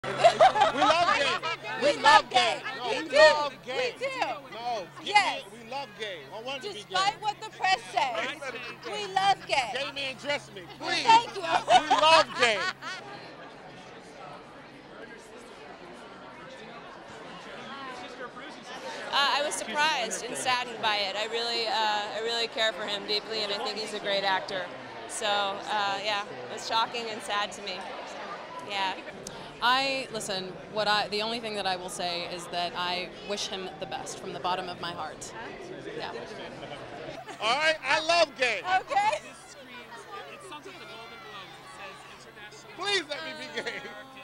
We love gay. We love gay. No, We we do. love gay. We do. No, Yes. we love gay. I want to be gay. Despite what the press says, we love gay. Gay man, dress me, please. Thank you. We love gay. I was surprised and saddened by it. I really care for him deeply, and I think he's a great actor. So yeah, it was shocking and sad to me. Yeah. Listen, the only thing that I will say is that I wish him the best from the bottom of my heart. Yeah. All right, I love gay. Okay. It sums up the Golden Globes. It says international. Please let me be gay.